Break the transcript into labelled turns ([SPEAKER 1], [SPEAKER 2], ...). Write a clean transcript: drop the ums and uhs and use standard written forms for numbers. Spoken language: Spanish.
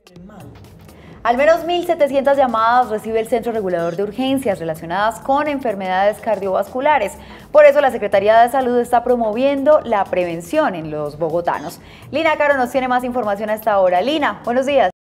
[SPEAKER 1] Al menos 1.700 llamadas recibe el Centro Regulador de Urgencias relacionadas con enfermedades cardiovasculares. Por eso la Secretaría de Salud está promoviendo la prevención en los bogotanos. Lina Caro nos tiene más información a esta hora. Lina, buenos días.